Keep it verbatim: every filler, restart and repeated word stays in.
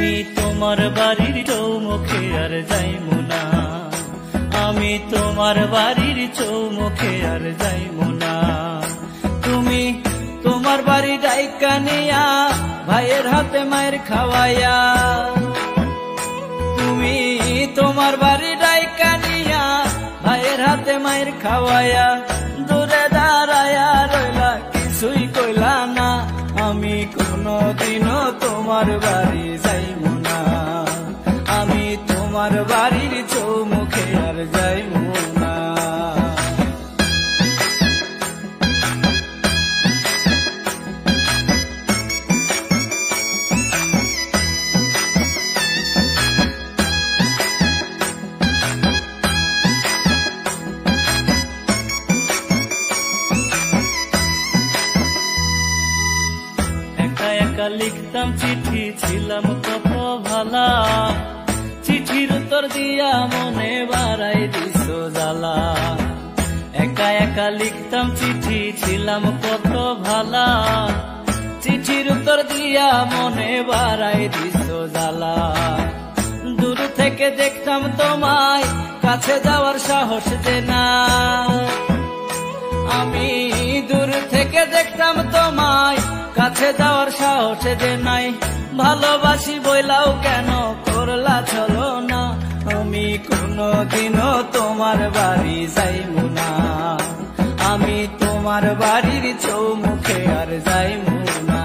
আমি তোমার বাড়ির চৌমুখে আর যাইমু না, আমি তোমার বাড়ির চৌমুখে আর যাইমু না। তুমি তোমার বাড়ি ডাইকা নিয়া ভাইয়ের হাতে মায়ের খাওয়াইয়া, তুমি তোমার বাড়ি ডাইকা নিয়া ভাইয়ের হাতে মায়ের খাওয়াইয়া দূরে দাঁড়ায়া রইলা, কিছুই কইলা না। আমি কোনদিনও তোমার বাড়ি যাইমু না, আমি তোমার বাড়ির চৌমুখে আর যাইমু না। একা একা লিখতাম চিঠি, ছিলাম কত ভালা, চিঠির উত্তর দিয়া মনে বাড়াই দিছ জ্বালা। একা একা লিখতাম চিঠি, ছিলাম কত ভালা, চিঠির উত্তর দিয়া মনে বাড়াই দিছ জ্বালা। দূর থেকে দেখতাম তোমায়, কাছে যাওয়ার সাহস যে না। আমি দূর থেকে দেখতাম তোমায়, কাছে যাওয়ার সাহস যে নাই। ভালোবাসি বইলাও কেন করলা চলো না, আমি কোনদিনও তোমার বাড়ি যাইমু না, আমি তোমার বাড়ির চৌমুখে আর যাইমু না।